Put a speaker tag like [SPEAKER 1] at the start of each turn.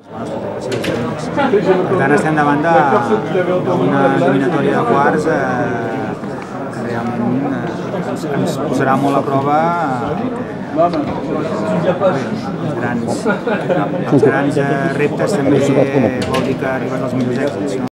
[SPEAKER 1] Per tant, estem davant d'una eliminatòria de quarts que realment ens posarà molt a prova els grans reptes. També vol dir que arribes als millors èxits.